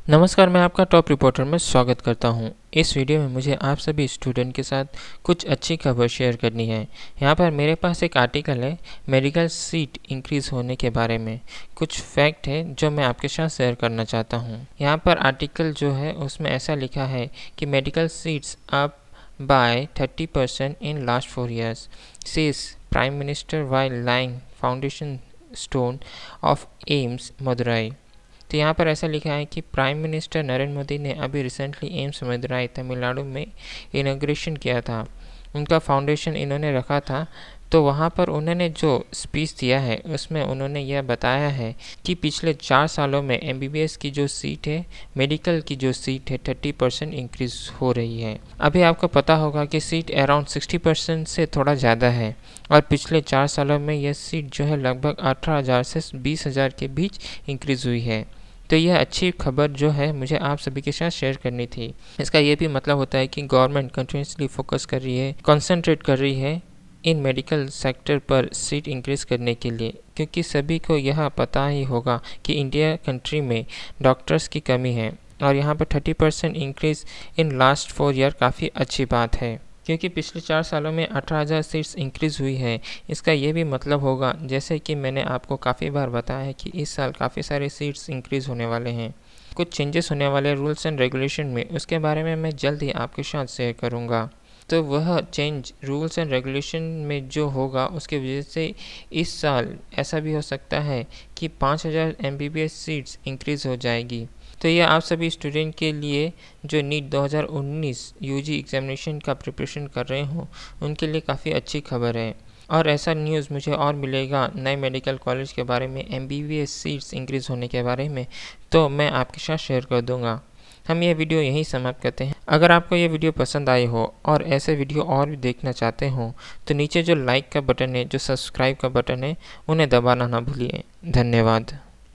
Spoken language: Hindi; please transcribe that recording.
नमस्कार, मैं आपका टॉप रिपोर्टर में स्वागत करता हूं। इस वीडियो में मुझे आप सभी स्टूडेंट के साथ कुछ अच्छी खबर शेयर करनी है। यहां पर मेरे पास एक आर्टिकल है मेडिकल सीट इंक्रीज़ होने के बारे में। कुछ फैक्ट है जो मैं आपके साथ शेयर करना चाहता हूं। यहां पर आर्टिकल जो है उसमें ऐसा लिखा है कि medical seats up by 30% in last 4 years, says Prime Minister while laying foundation stone of AIIMS Madurai. तो यहाँ पर ऐसा लिखा है कि प्राइम मिनिस्टर नरेंद्र मोदी ने अभी रिसेंटली एम्स मदुराई तमिलनाडु में इनॉग्रेशन किया था। उनका फाउंडेशन इन्होंने रखा था, तो वहाँ पर उन्होंने जो स्पीच दिया है उसमें उन्होंने यह बताया है कि पिछले 4 सालों में एमबीबीएस की जो सीट है, मेडिकल की जो सीट है 30% इंक्रीज़ हो रही है। अभी आपको पता होगा कि सीट अराउंड 60% से थोड़ा ज़्यादा है और पिछले 4 सालों में यह सीट जो है लगभग 18,000 से 20,000 के बीच इंक्रीज़ हुई है। तो यह अच्छी खबर जो है मुझे आप सभी के साथ शेयर करनी थी। इसका ये भी मतलब होता है कि गवर्नमेंट कंटिन्यूसली फोकस कर रही है, कंसंट्रेट कर रही है इन मेडिकल सेक्टर पर सीट इंक्रीज़ करने के लिए, क्योंकि सभी को यह पता ही होगा कि इंडिया कंट्री में डॉक्टर्स की कमी है और यहाँ पर 30% इंक्रीज़ इन लास्ट 4 ईयर काफ़ी अच्छी बात है। क्योंकि पिछले 4 सालों में 18,000 सीट्स इंक्रीज़ हुई है। इसका ये भी मतलब होगा, जैसे कि मैंने आपको काफ़ी बार बताया है कि इस साल काफ़ी सारे सीट्स इंक्रीज़ होने वाले हैं। कुछ चेंजेस होने वाले रूल्स एंड रेगुलेशन में, उसके बारे में मैं जल्द ही आपके साथ शेयर करूँगा। तो वह चेंज रूल्स एंड रेगुलेशन में जो होगा उसकी वजह से इस साल ऐसा भी हो सकता है कि 5,000 एमबीबीएस सीट्स इंक्रीज़ हो जाएगी। तो ये आप सभी स्टूडेंट के लिए जो नीट 2019 यूजी एग्जामिनेशन का प्रिपरेशन कर रहे हो उनके लिए काफ़ी अच्छी खबर है। और ऐसा न्यूज़ मुझे और मिलेगा नए मेडिकल कॉलेज के बारे में, एमबीबीएस सीट्स इंक्रीज़ होने के बारे में, तो मैं आपके साथ शेयर कर दूंगा। हम ये वीडियो यहीं समाप्त करते हैं। अगर आपको ये वीडियो पसंद आई हो और ऐसे वीडियो और भी देखना चाहते हो तो नीचे जो लाइक का बटन है, जो सब्सक्राइब का बटन है, उन्हें दबाना ना भूलिए। धन्यवाद।